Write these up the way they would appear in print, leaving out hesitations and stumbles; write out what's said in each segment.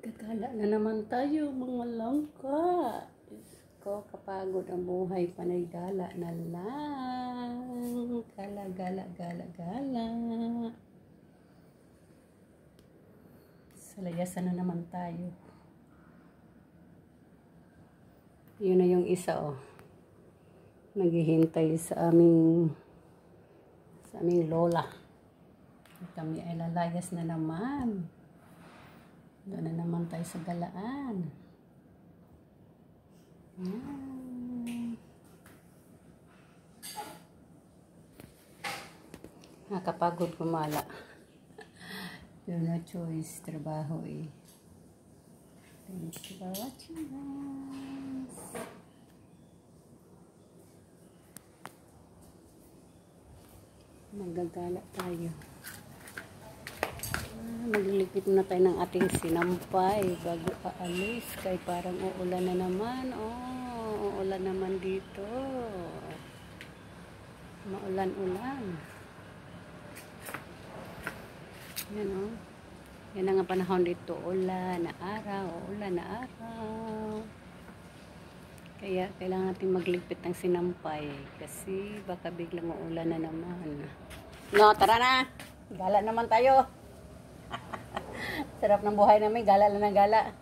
Gagala na naman tayo, mga langka. Diyos ko, kapagod ang buhay, panay gala na lang. Gala, gala, gala, gala. Sa layasan na naman tayo. Yun na yung isa, oh. Naghihintay sa aming lola. Kami ay lalayas na naman. Doon na naman tayo sa galaan. Nakapagod kumala. No choice, trabaho eh. Thank you for watching guys. Magagala tayo. Maglilipit na tayo ng ating sinampay bago paalis. Kaya parang uulan na naman. Oh, uulan naman dito. Maulan-ulan. Yan oh. Yan ang panahon dito. Ulan na araw. Ulan na araw. Kaya kailangan natin magligpit ng sinampay. Kasi baka biglang uulan na naman. No, tara na. Gala naman tayo. Sarap ng buhay namin, gala lang ng gala.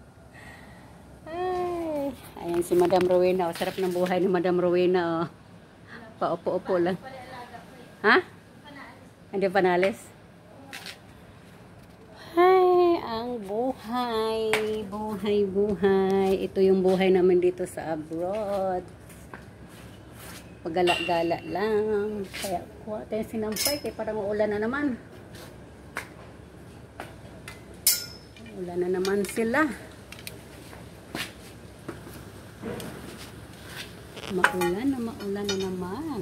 Ay, ayan si Madam Rowena, oh. Sarap ng buhay ni Madam Rowena, oh. Paupo-upo lang. Ha? Hindi pa naalis? Ay, ang buhay. Buhay, buhay. Ito yung buhay namin dito sa abroad. Pagala-gala lang. Kaya kuha tayo sinampay, kaya parang uulan na naman. Wala na naman sila. Maulan na naman.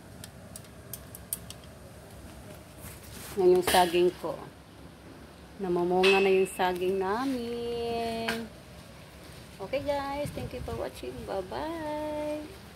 Yan yung saging ko. Namamunga na yung saging namin. Okay guys, thank you for watching. Bye-bye.